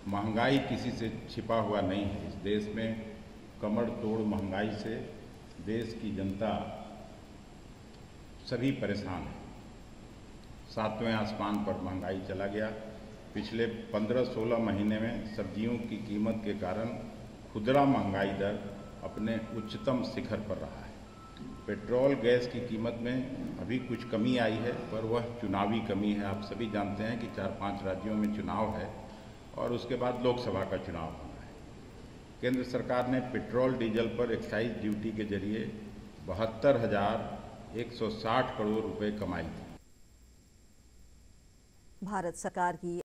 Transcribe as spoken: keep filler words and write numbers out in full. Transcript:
महंगाई किसी से छिपा हुआ नहीं है। इस देश में कमर तोड़ महंगाई से देश की जनता सभी परेशान है। सातवें आसमान पर महंगाई चला गया। पिछले पंद्रह सोलह महीने में सब्जियों की कीमत के कारण खुदरा महंगाई दर अपने उच्चतम शिखर पर रहा है। पेट्रोल गैस की कीमत में अभी कुछ कमी आई है, पर वह चुनावी कमी है। आप सभी जानते हैं कि चार पांच राज्यों में चुनाव है और उसके बाद लोकसभा का चुनाव होना है। केंद्र सरकार ने पेट्रोल डीजल पर एक्साइज ड्यूटी के जरिए बहत्तर हजार एक सौ साठ करोड़ रुपए कमाई थी। भारत सरकार की